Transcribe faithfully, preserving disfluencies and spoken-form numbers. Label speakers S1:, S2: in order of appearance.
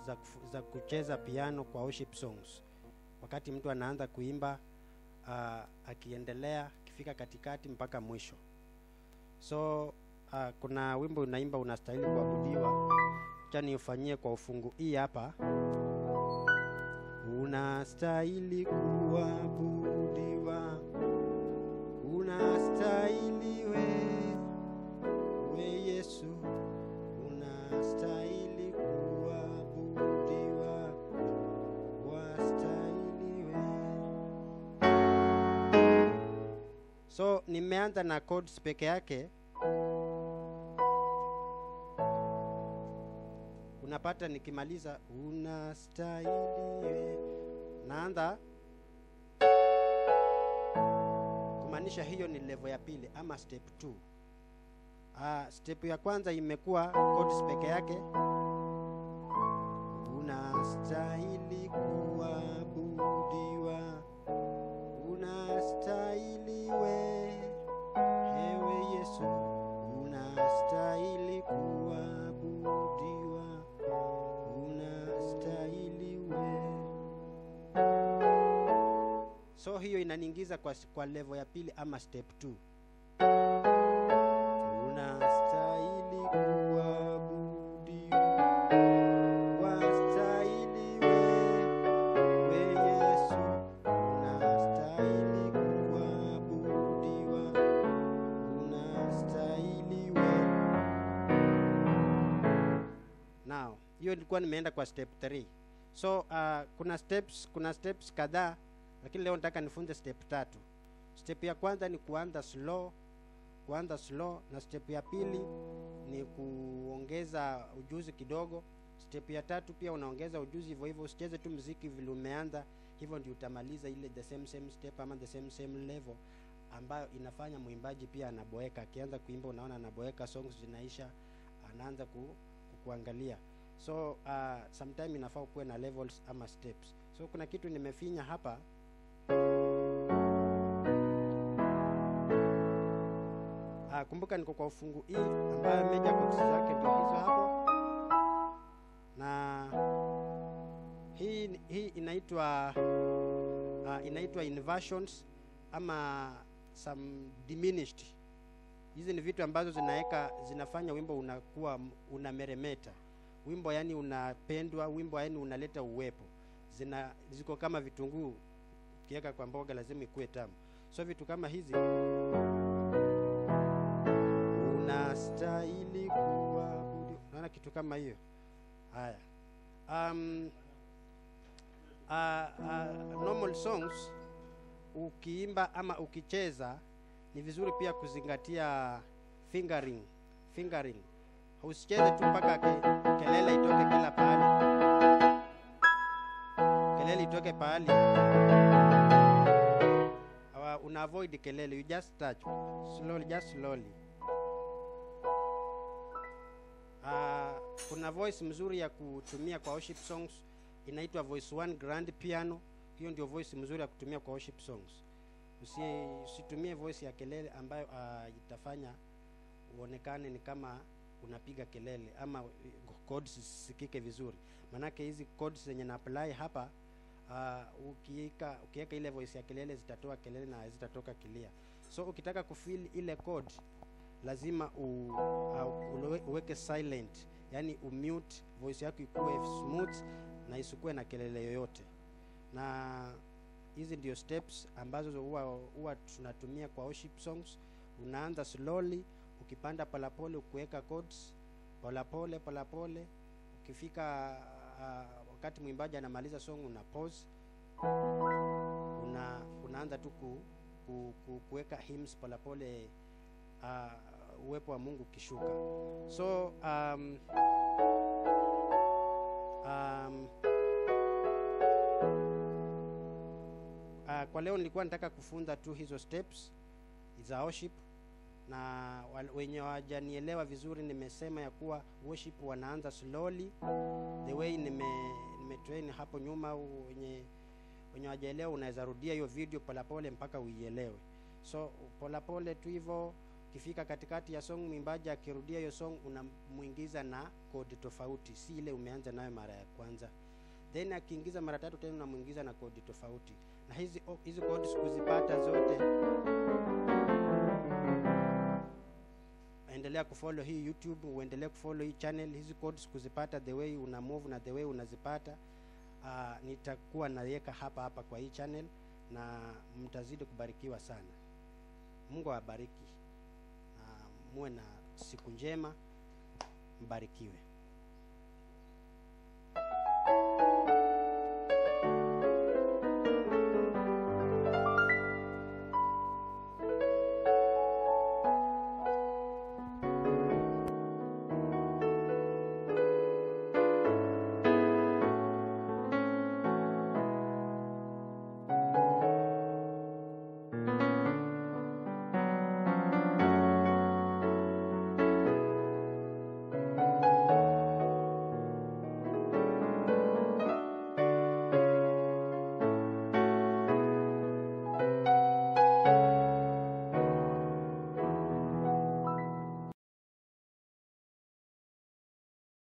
S1: za, za kucheza piano kwa worship songs. Wakati mtu anaanza kuimba uh, akiendelea kifika katikati mpaka mwisho. So uh, kuna wimbo unaimba unastahili kuabudiwa. Acha niufanyie kwa ufungu hii hapa. Unastahili kuabudiwa, unastahili we, we Yesu, unastahili kuabudiwa, wastahili we. So nimeanza na chords peke yake. Unapata nikimaliza unastahili we, naanza kumaanisha hiyo ni level ya pili ama step two. Ah, step ya kwanza imekuwa chords peke yake. Unastahili kuabudiwa, unastahili we, ewe Yesu, unastahili kuabudiwa, unastahili we. So hiyo inaniingiza kwa, kwa level ya pili ama step two. Unastahili kuabudiwa, wastahili we, we Yesu, unastahili kuabudiwa, unastahili we. Now, hiyo ilikuwa nimeenda kwa step three. So uh, kuna steps kuna steps kadhaa, lakini leo nataka nifunze step tatu. Step ya kwanza ni kuanza slow, kuanza slow, na step ya pili ni kuongeza ujuzi kidogo. Step ya tatu pia unaongeza ujuzi hivyo hivyo, usicheze tu muziki vile umeanza, hivyo ndio utamaliza ile the same same step ama the same same level ambayo inafanya muimbaji pia anaboeka. Akianza kuimba unaona anaboeka, songs zinaisha, anaanza ku, kukuangalia. So uh, sometime inafaa kuwe na levels ama steps. So kuna kitu nimefinya hapa. Uh, kumbuka niko kwa ufungu hii ambayo major chords zake ndio hizo hapo. Na hii hii inaitwa uh, inaitwa inversions ama some diminished. Hizi ni vitu ambazo zinaweka zinafanya wimbo unakuwa unameremeta. Wimbo yani unapendwa, wimbo yani unaleta uwepo. Zina ziko kama vitunguu, ukiweka kwa mboga lazima ikue tamu. So vitu kama hizi, unastahili kuabudu, unaona kitu kama hiyo. Haya. Um uh, uh, normal songs ukiimba ama ukicheza ni vizuri pia kuzingatia fingering, fingering. Usicheze tu mpaka ke, kelele itoke kila pahali. Kelele itoke pahali. Uh, una avoid kelele, you just touch slowly, just slowly. Uh, kuna voice mzuri ya kutumia kwa worship songs, inaitwa voice one grand piano. Hiyo ndio voice mzuri ya kutumia kwa worship songs. Usi usitumie voice ya kelele ambayo uh, itafanya uonekane ni kama unapiga kelele ama chords sikike vizuri. Manake hizi chords zenye na apply hapa uh, ukiweka ukiweka ile voice ya kelele zitatoa kelele na zitatoka clear. So ukitaka kufeel ile chord lazima u, uh, uweke silent, yani umute voice yako ikuwe smooth na isikuwe na kelele yoyote. Na hizi ndio steps ambazo huwa huwa tunatumia kwa worship songs. Unaanza slowly, ukipanda polapole, ukuweka chords polapole polapole. Ukifika uh, wakati mwimbaji anamaliza song una pause, una unaanza tu ku, ku, ku, kuweka hymns polapole, uh, uwepo wa Mungu kishuka. So um, um, uh, kwa leo nilikuwa nataka kufunza tu hizo steps za worship, na wenye hawajanielewa vizuri nimesema ya kuwa worship wanaanza slowly the way nime nimetrain hapo nyuma. Wenye wenye hawajaelewa unaweza rudia hiyo video polapole mpaka uielewe. So polapole tu hivyo Kifika katikati ya song, mwimbaji akirudia hiyo song unamuingiza na kodi tofauti, si ile umeanza nayo mara ya kwanza. Then akiingiza mara tatu tena unamuingiza na kodi tofauti. Na hizi oh, hizi kodi kuzipata zote, endelea kufollow hii YouTube, uendelee kufollow hii channel. Hizi codes kuzipata the way una move na the way unazipata, uh, nitakuwa naweka hapa hapa kwa hii channel, na mtazidi kubarikiwa sana. Mungu awabariki, na muwe na siku njema, mbarikiwe.